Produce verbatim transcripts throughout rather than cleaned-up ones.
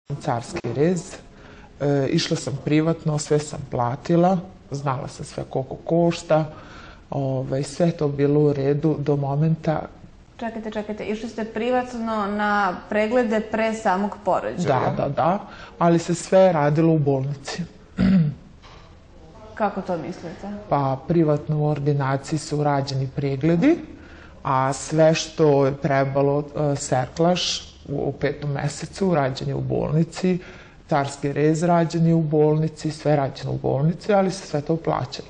carski rez. E, išla sam privatno, sve sam platila, znala sam sve koliko košta, Ove, sve to bilo u redu do momenta. Čekajte, čekajte, išli ste privatno na preglede pre samog porođaja? Da, da, da, ali se sve radilo u bolnici. Kako to mislite? Pa privatno u ordinaciji su rađeni pregledi, a sve što je trebalo, serklaš u petom mesecu rađen je u bolnici, carski rez rađen je u bolnici, sve rađeno u bolnici, ali se sve to plaćalo.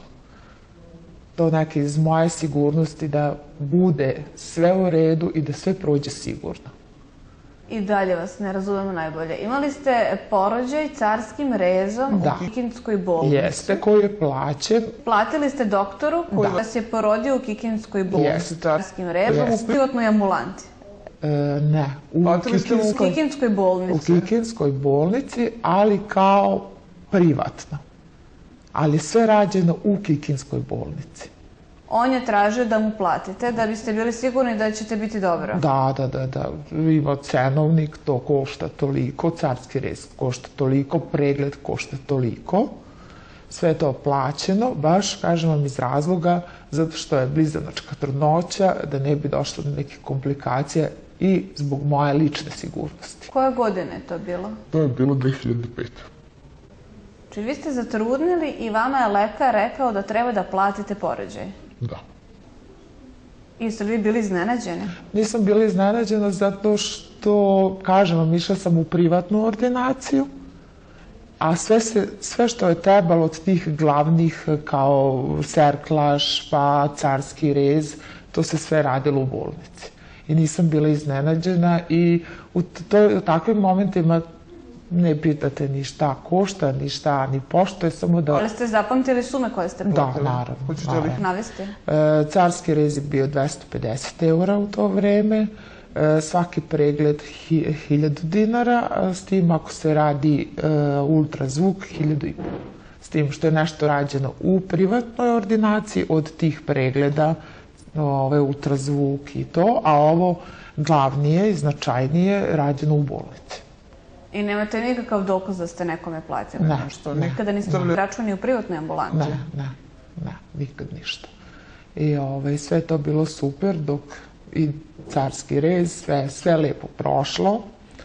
To neke iz moje sigurnosti da bude sve u redu i da sve prođe sigurno. I dalje vas ne razumemo najbolje. Imali ste porođaj carskim rezom u Kikindskoj bolnici. Jeste, koji je plaćen. Platili ste doktoru koji vas je porodio u Kikindskoj bolnici carskim rezom u privatnoj ambulanti. Ne, u Kikindskoj bolnici. U Kikindskoj bolnici, ali kao privatno. Ali sve rađeno u Kikindskoj bolnici. On je tražio da mu platite, da biste bili sigurni da ćete biti dobro. Da, da, da, da. Ima cenovnik, to košta toliko, carski rez košta toliko, pregled košta toliko. Sve je to plaćeno, baš, kažem vam, iz razloga, zato što je blizanačka trudnoća, da ne bi došlo do nekih komplikacija i zbog moje lične sigurnosti. Koje godine je to bilo? To je bilo dve hiljade pete. Znači, vi ste zatrudnili i vama je lekar rekao da treba da platite porođaj? Da. I ste li vi bili iznenađeni? Nisam bila iznenađena zato što, kažem vam, išla sam u privatnu ordinaciju, a sve što je trebalo od tih glavnih kao serklaš, pa carski rez, to se sve radilo u bolnici. I nisam bila iznenađena i u takvim momentima ne pitate ni šta košta, ni šta, ni pošto je samo da... Ali ste zapamtili sume koje ste platili? Da, naravno. Hoćete li ih navesti? Carski rez je bio dvesta pedeset eura u to vreme, svaki pregled hiljadu dinara, s tim ako se radi ultrazvuk, hiljadu i pol. S tim što je nešto rađeno u privatnoj ordinaciji od tih pregleda, ultrazvuk i to, a ovo glavnije i značajnije rađeno u bolnici. I nemate nikakav dokaz da ste nekome platili? Ne. Nikada niste računi u privatnoj ambulanti? Ne, ne, ne, nikad ništa. I sve to bilo super, dok i carski rez, sve lepo prošlo.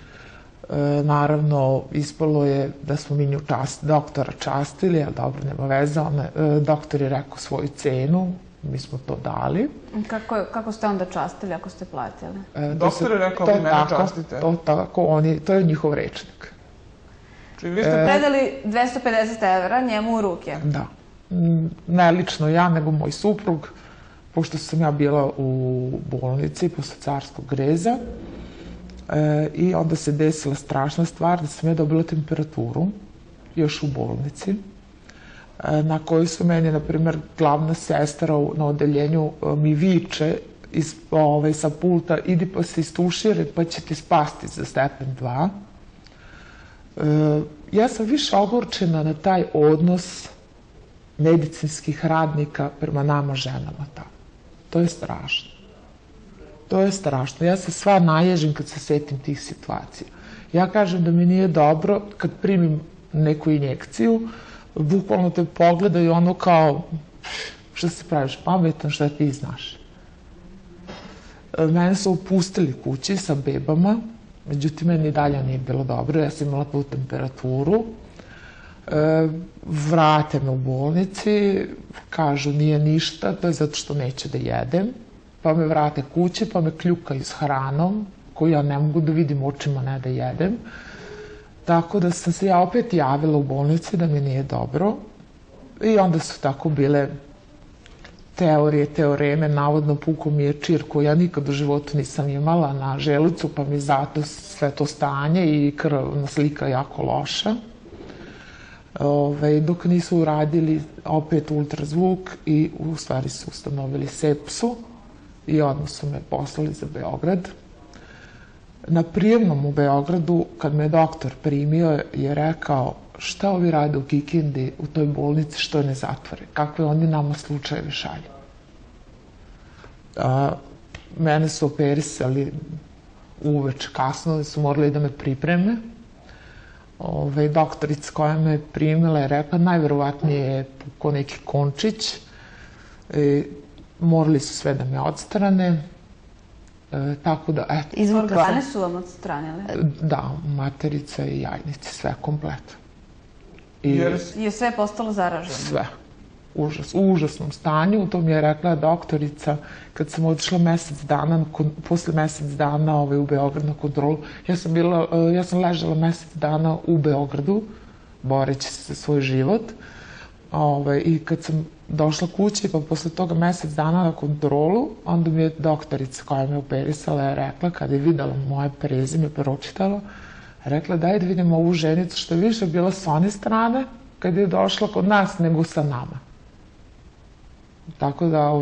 Naravno, ispalo je da smo mi nju doktora častili, ali dobro, nema veze. Doktor je rekao svoju cenu, mi smo to dali. Kako ste onda častili ako ste platili? Doktor je rekao vi mene častite? To tako, to je njihov rečnik. Vi ste predali dvesta pedeset evra njemu u ruke? Da. Ne lično ja, nego moj suprug, pošto sam ja bila u bolnici posle carskog reza. I onda se desila strašna stvar da sam ja dobila temperaturu još u bolnici, na kojoj su meni, na primjer, glavna sestra na odeljenju mi viče sa pulta, idi pa se istuširi pa će ti spasti za stepen dva. Ja sam više ogorčena na taj odnos medicinskih radnika prema nama ženama tamo. To je strašno. To je strašno. Ja se sva naježim kad se setim tih situacija. Ja kažem da mi nije dobro kad primim neku injekciju, bukvalno te pogledaju ono kao, što se praviš pametan, šta ti znaš. Mene su opustili kući sa bebama, međutim, meni dalje nije bilo dobro, ja sam imala tu temperaturu. Vrate me u bolnici, kažu nije ništa, to je zato što neću da jedem, pa me vrate kući, pa me kljukaju s hranom, koju ja ne mogu da vidim očima, ne da jedem. Tako da sam se ja opet javila u bolnici da mi nije dobro i onda su tako bile teorije, teoreme, navodno puko mi je čir koju ja nikad u životu nisam imala na želucu, pa mi zato sve to stanje i krvna slika jako loša. Dok nisu uradili opet ultrazvuk i u stvari su ustanovili sepsu i odmah su me poslali za Beograd. Na prijemnom u Beogradu, kad me doktor primio, je rekao šta ovi rade u Kikindi, u toj bolnici, što ne zatvore, kakve oni nama slučajeve šalju. Mene su operisali uveč kasno, su morali da me pripreme. doktorica koja me primila je rekla najverovatnije je pukao neki končić. Morali su sve da me odstrane. Tako da, eto. Iz organe su vam odstranile? Da, materica i jajnice, sve kompletno. Je sve postalo zaraženo? Sve. Užas, u užasnom stanju. To mi je rekla doktorica kad sam otišla mesec dana, posle mesec dana u Beograd na kontrolu. Ja sam bila, ja sam ležala mesec dana u Beogradu, boreći se za svoj život. I kad sam došla kući, pa posle toga mesec dana na kontrolu, onda mi je doktorica koja me operisala je rekla, kada je videla moje prezime, pročitala, rekla daj da vidimo ovu ženicu što je više bila s one strane kada je došla kod nas nego sa nama. Tako da,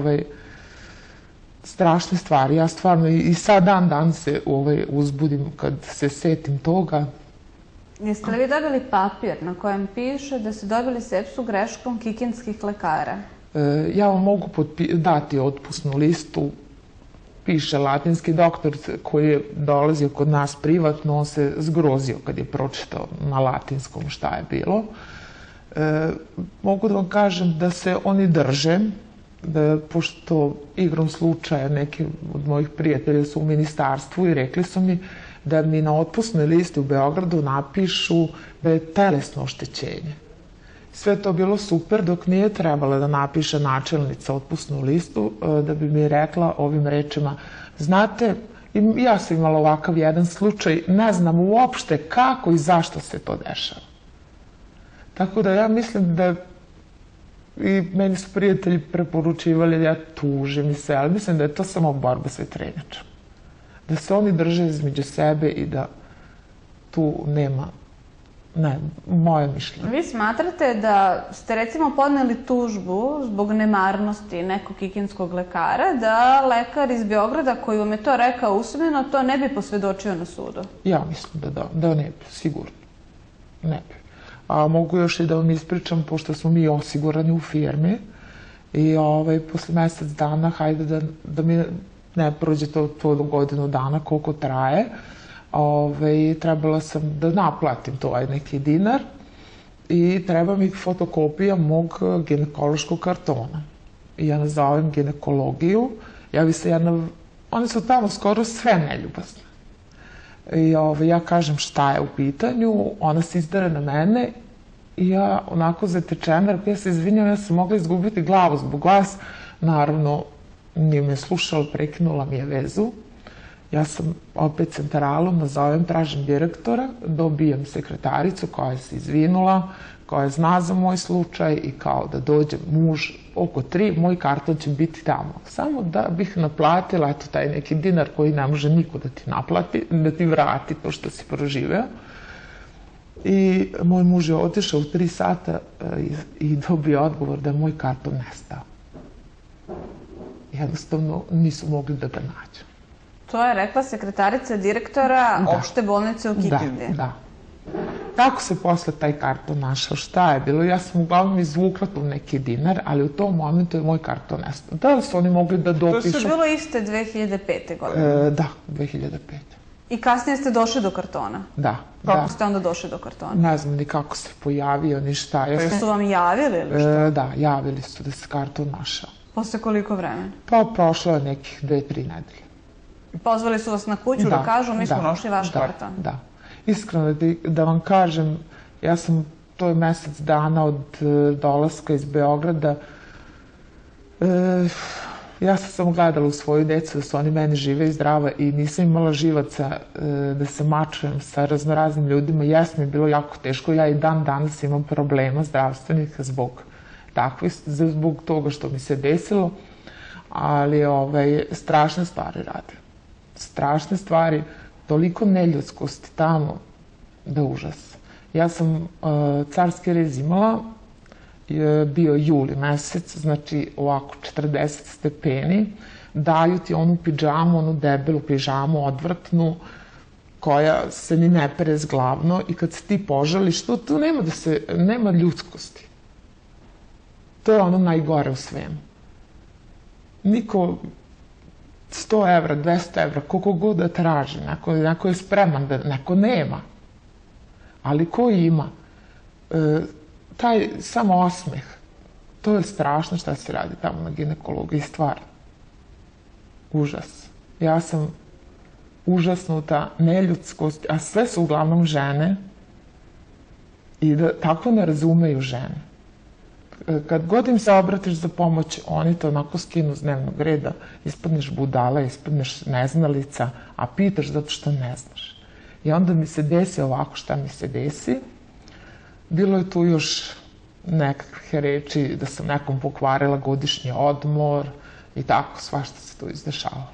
strašne stvari. Ja stvarno i sad dan dan se uzbudim kad se setim toga. Jeste li vi dobili papir na kojem piše da ste dobili sepsu greškom kikindskih lekara? Ja vam mogu dati otpusnu listu. Piše latinski doktor koji je dolazio kod nas privatno, on se zgrozio kad je pročitao na latinskom šta je bilo. Mogu da vam kažem da se oni drže, pošto igrom slučaja neki od mojih prijatelja su u ministarstvu i rekli su mi da mi na otpusnoj listi u Beogradu napišu da je telesno oštećenje. Sve to bilo super dok nije trebala da napiše načelnica otpusnu listu, da bi mi rekla ovim rečima, znate, ja sam imala ovakav jedan slučaj, ne znam uopšte kako i zašto se to dešava. Tako da ja mislim da i meni su prijatelji preporučivali da ja tužim i sve, ali mislim da je to samo borba sa vetrenjačama. Da se oni drže između sebe i da tu nema, ne, moje mišljenje. Vi smatrate da ste recimo podneli tužbu zbog nemarnosti nekog kikindskog lekara, da lekar iz Beograda koji vam je to rekao usmeno, to ne bi posvedočio na sudu? Ja mislim da da, da ne bi, sigurno. Ne bi. A mogu još i da vam ispričam, pošto smo mi osigurani u firmi i posle mesec dana, hajde da mi ne prođe to do godinu dana koliko traje, trebala sam da naplatim to neki dinar i treba mi fotokopija mog ginekološkog kartona. I ja nazovem ginekologiju, javi se jedna, one su tamo skoro sve neljubazne. I ja kažem šta je u pitanju, ona se izdere na mene i ja onako zatečena, ja se izvinjam, ja sam mogla izgubiti glavu zbog vas. Naravno, nije me slušala, prekinula mi je vezu. Ja sam opet centralom, nazovem, tražim direktora, dobijem sekretaricu koja se izvinula, koja zna za moj slučaj i kao da dođe muž oko tri, moj karton će biti tamo. Samo da bih naplatila, eto, taj neki dinar koji ne može niko da ti naplati, da ti vrati to što si proživeo. I moj muž je otišao u tri sata i dobio odgovor da je moj karton nestao. Jednostavno nisu mogli da ga nađu. To je rekla sekretarica direktora opšte bolnice u Kikindi. Da, da. Kako se posle taj karton našao, šta je bilo? Ja sam uglavnom izvukla tu neki dinar, ali u tom momentu je moj karton nestao. Da li su oni mogli da dopišu? To su bilo iste dve hiljade pete godine? Da, dve hiljade pete. I kasnije ste došli do kartona? Da. Kako ste onda došli do kartona? Ne znam ni kako se pojavio, ni šta. Pa su vam javili ili što? Da, javili su da se karton našao. Posle koliko vremena? Pa prošlo je nekih dve, tri nedelje. Pozvali su vas na kuću da kažu mi smo našli vaš karton? Da. Iskreno da vam kažem, ja sam, to je mesec dana od dolaska iz Beograda, ja sam samo gledala u svoju decu da su oni meni žive i zdrava i nisam imala živaca da se mačujem sa raznoraznim ljudima. Jes mi je bilo jako teško, ja i dan danas imam problema zdravstvenih zbog takvih, zbog toga što mi se desilo, ali strašne stvari rade. Strašne stvari, toliko neljudskosti tamo, da užas. Ja sam carski rez imala, bio juli mesec, znači ovako četrdeset stepeni, daju ti onu pidžamu, onu debelu pidžamu, odvrtnu, koja se ni ne pere zglavno i kad se ti požališ, tu nema da se, nema ljudskosti. To je ono najgore u svemu. Niko sto evra, dvesta evra, koliko god da traži, neko je spreman da, neko nema. Ali ko ima? E, taj samo osmeh, to je strašno šta se radi tamo na ginekologiji, stvarno. Užas. Ja sam užasnuta, neljudskost, a sve su uglavnom žene i da tako ne razumeju žene. Kad god im se obratiš za pomoć, oni to onako skinu s dnevnog reda, ispadneš budala, ispadneš neznalica, a pitaš zato što ne znaš. I onda mi se desi ovako šta mi se desi. Bilo je tu još nekakve reči da sam nekom pokvarila godišnji odmor i tako, svašta se tu izdešavalo.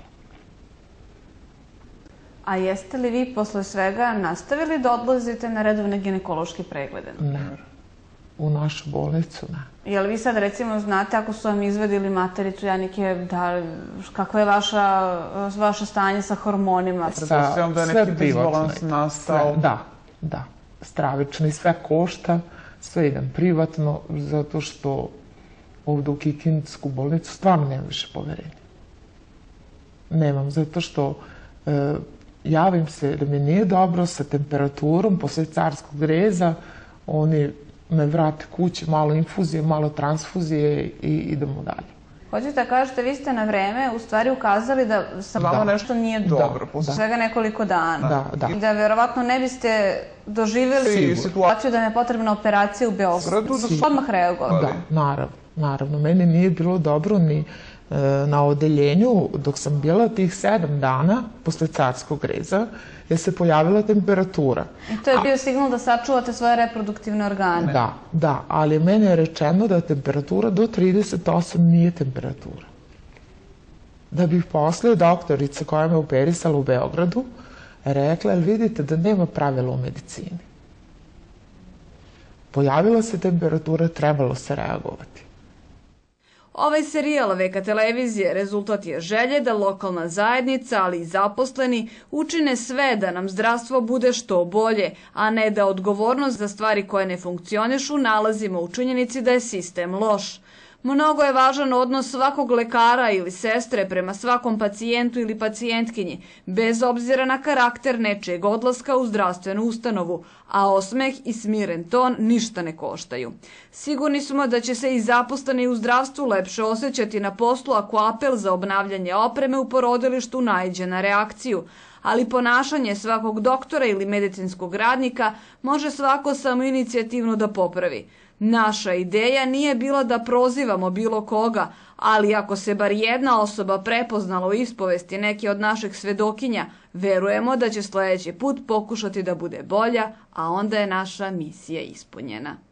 A jeste li vi posle svega nastavili da odlazite na redovne ginekološke preglede? Ne. U našu bolnicu, ne. Je li vi sad recimo znate ako su vam izvedili matericu Janike, da, kakva je vaša, vaše stanje sa hormonima? Pretpostavljam da je neki disbalans nastao. Da, da. Stravično i sve košta, sve idem privatno, zato što ovdje u Kikindsku bolnicu stvarno nemam više poverenja. Nemam, zato što e, javim se da mi nije dobro sa temperaturom, posle carskog reza, oni me vrate kući, malo infuzije, malo transfuzije i idemo dalje. Hoćete da kažete, vi ste na vreme u stvari ukazali da sa vama nešto nije dobro, posle svega nekoliko dana. Da, da. I da verovatno ne biste doživjeli situaciju da mi je potrebna operacija u Beogradu, da su odmah reagovali. Da, naravno, naravno. Meni nije bilo dobro ni na odeljenju, dok sam bila tih sedam dana posle carskog reza, je se pojavila temperatura. I to je bio signal da sačuvate svoje reproduktivne organe. Da, da, ali meni je rečeno da temperatura do trideset osam nije temperatura. Da bih posle doktorica koja me operisala u Beogradu rekla, jel vidite da nema pravila u medicini. Pojavila se temperatura, trebalo se reagovati. Ovaj serijal V K televizije rezultat je želje da lokalna zajednica, ali i zaposleni, učine sve da nam zdravstvo bude što bolje, a ne da odgovornost za stvari koje ne funkcionišu nalazimo u činjenici da je sistem loš. Mnogo je važan odnos svakog lekara ili sestre prema svakom pacijentu ili pacijentkinji, bez obzira na karakter nečijeg odlaska u zdravstvenu ustanovu, a osmeh i smiren ton ništa ne koštaju. Sigurni smo da će se i zaposleni u zdravstvu lepše osjećati na poslu ako apel za obnavljanje opreme u porodilištu naiđe na reakciju, ali ponašanje svakog doktora ili medicinskog radnika može svako samoinicijativno da popravi. Naša ideja nije bila da prozivamo bilo koga, ali ako se bar jedna osoba prepoznala u ispovesti neke od naših svedokinja, verujemo da će sljedeći put pokušati da bude bolja, a onda je naša misija ispunjena.